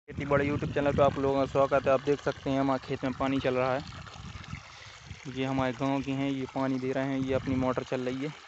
खेती बड़े YouTube channel पे आप लोगों का स्वागत है। आप देख सकते हैं हमारे खेत में पानी चल रहा है। ये हमारे गांव के हैं, ये पानी दे रहे हैं, ये अपनी मोटर चल रही है।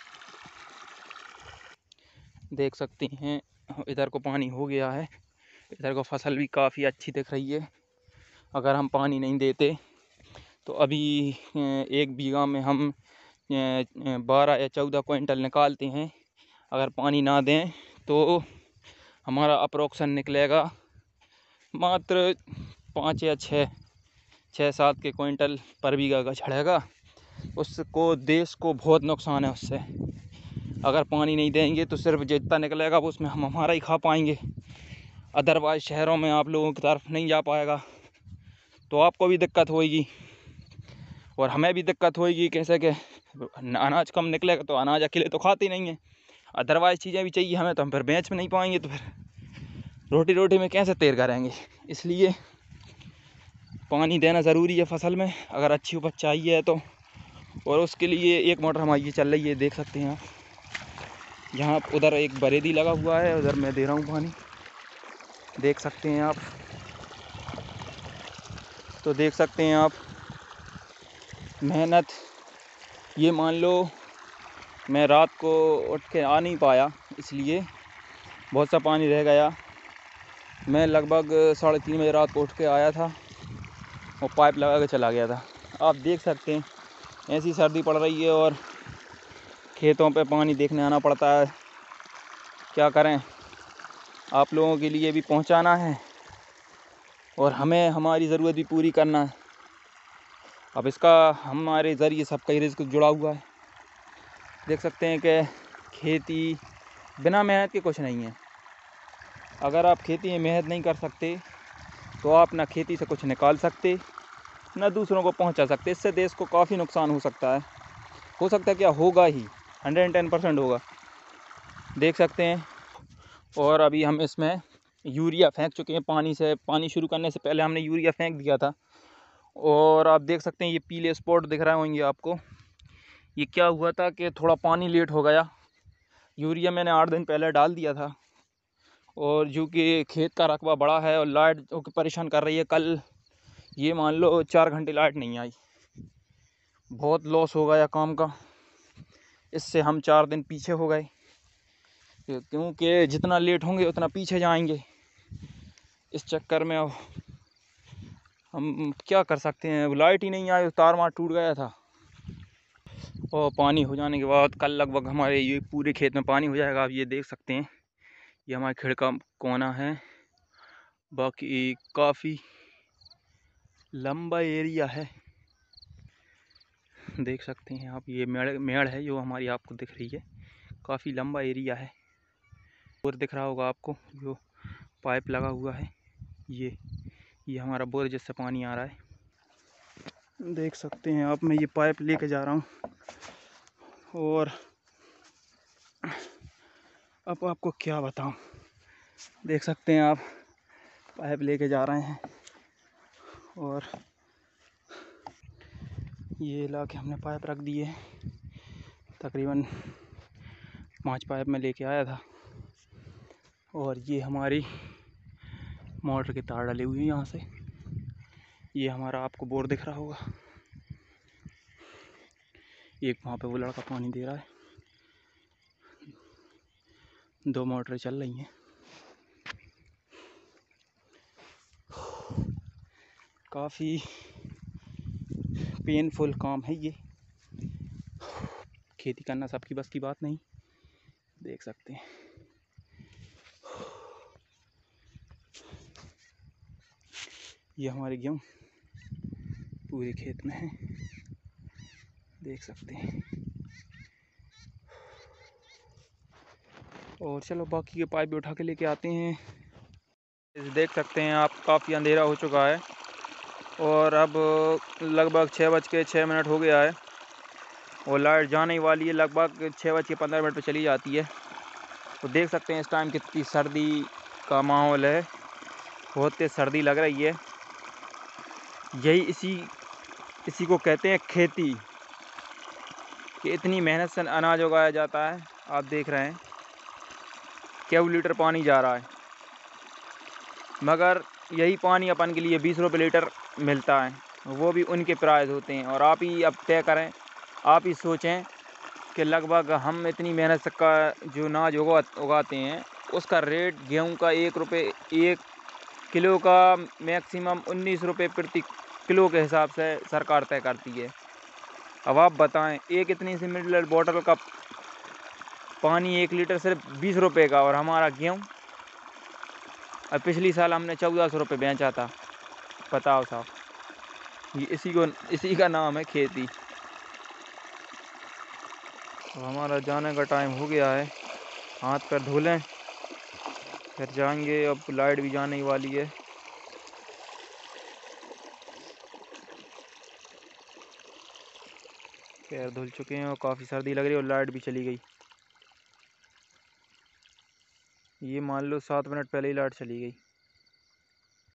देख सकते हैं इधर को पानी हो गया है। इधर को फसल भी काफ़ी अच्छी दिख रही है। अगर हम पानी नहीं देते तो अभी 1 बीघा में हम 12 या 14 क्विंटल निकालते हैं। अगर पानी ना दें तो हमारा अप्रोक्सन निकलेगा मात्र 5 या 6-7 के क्विंटल पर बीघा का झड़ेगा। उसको देश को बहुत नुकसान है उससे। अगर पानी नहीं देंगे तो सिर्फ जितना निकलेगा वो उसमें हम हमारा ही खा पाएंगे। अदरवाइज शहरों में आप लोगों की तरफ नहीं जा पाएगा तो आपको भी दिक्कत होएगी और हमें भी दिक्कत होएगी। कैसे कि अनाज कम निकलेगा तो अनाज अकेले तो खाते नहीं हैं, अदरवाइज चीज़ें भी चाहिए हमें, तो हम फिर बेच में नहीं पाएंगे तो फिर रोटी में कैसे तैर करेंगे। इसलिए पानी देना ज़रूरी है फसल में अगर अच्छी उपज चाहिए तो। और उसके लिए एक मोटर हमारी ये चल रही है, देख सकते हैं आप। यहाँ उधर एक बरेदी लगा हुआ है, उधर मैं दे रहा हूँ पानी, देख सकते हैं आप। तो देख सकते हैं आप मेहनत। ये मान लो मैं रात को उठ के आ नहीं पाया, इसलिए बहुत सा पानी रह गया। मैं लगभग 3:30 बजे रात को उठ के आया था और पाइप लगा के चला गया था। आप देख सकते हैं ऐसी सर्दी पड़ रही है और खेतों पे पानी देखने आना पड़ता है। क्या करें, आप लोगों के लिए भी पहुंचाना है और हमें हमारी ज़रूरत भी पूरी करना है। अब इसका हमारे ज़रिए सबका ही रिज़्क जुड़ा हुआ है। देख सकते हैं कि खेती बिना मेहनत के कुछ नहीं है। अगर आप खेती में मेहनत नहीं कर सकते तो आप ना खेती से कुछ निकाल सकते ना दूसरों को पहुंचा सकते। इससे देश को काफ़ी नुकसान हो सकता है क्या होगा ही, 110% होगा, देख सकते हैं। और अभी हम इसमें यूरिया फेंक चुके हैं। पानी शुरू करने से पहले हमने यूरिया फेंक दिया था और आप देख सकते हैं ये पीले स्पॉट दिख रहे होंगे आपको। ये क्या हुआ था कि थोड़ा पानी लेट हो गया। यूरिया मैंने 8 दिन पहले डाल दिया था और जो कि खेत का रकबा बड़ा है और लाइट परेशान कर रही है। कल ये मान लो 4 घंटे लाइट नहीं आई, बहुत लॉस हो गया काम का। इससे हम 4 दिन पीछे हो गए, क्योंकि जितना लेट होंगे उतना पीछे जाएंगे। इस चक्कर में अब हम क्या कर सकते हैं, लाइट ही नहीं आई, तार मार टूट गया था। और पानी हो जाने के बाद कल लगभग हमारे ये पूरे खेत में पानी हो जाएगा। आप ये देख सकते हैं, ये हमारे खेत का कोना है। बाकी काफ़ी लंबा एरिया है, देख सकते हैं आप। ये मेड़ है जो हमारी आपको दिख रही है, काफ़ी लंबा एरिया है। बोर दिख रहा होगा आपको, जो पाइप लगा हुआ है, ये हमारा बोर जिससे पानी आ रहा है, देख सकते हैं आप। मैं ये पाइप लेके जा रहा हूँ और अब आपको क्या बताऊँ, देख सकते हैं आप पाइप लेके जा रहे हैं। और ये इलाके हमने पाइप रख दिए, तकरीबन 5 पाइप में लेके आया था। और ये हमारी मोटर के तार डले हुए हैं यहाँ से। ये हमारा आपको बोर दिख रहा होगा, एक वहाँ पे वो लड़का पानी दे रहा है। 2 मोटरें चल रही हैं। काफ़ी पेनफुल काम है ये, खेती करना सबकी बस की बात नहीं, देख सकते हैं। ये हमारे गेहूँ पूरे खेत में है, देख सकते हैं। और चलो बाकी के पाइप भी उठा के लेके आते हैं। देख सकते हैं आप, काफ़ी अंधेरा हो चुका है और अब लगभग 6:06 हो गया है और लाइट जाने वाली है। लगभग 6:15 पर चली जाती है। तो देख सकते हैं इस टाइम कितनी सर्दी का माहौल है, बहुत तेज़ सर्दी लग रही है। यही इसी को कहते हैं खेती, कि इतनी मेहनत से अनाज उगाया जाता है। आप देख रहे हैं क्या लीटर पानी जा रहा है, मगर यही पानी अपन के लिए 20 रुपये लीटर मिलता है, वो भी उनके प्राइस होते हैं। और आप ही अब तय करें, आप ही सोचें कि लगभग हम इतनी मेहनत से का जो अनाज उगाते हैं उसका रेट गेहूं का 1 रुपये 1 किलो का मैक्सिमम 19 रुपये प्रति किलो के हिसाब से सरकार तय करती है। अब आप बताएं, एक इतनी सी मिनरल बॉटल का पानी 1 लीटर सिर्फ 20 रुपये का, और हमारा गेहूं अब पिछली साल हमने 1400 रुपये बेचा था। बताओ साहब, ये इसी का नाम है खेती। तो हमारा जाने का टाइम हो गया है, हाथ पैर धो लें फिर जाएंगे। अब लाइट भी जाने वाली है। पैर धुल चुके हैं और काफ़ी सर्दी लग रही है और लाइट भी चली गई। ये मान लो 7 मिनट पहले ही लाइट चली गई।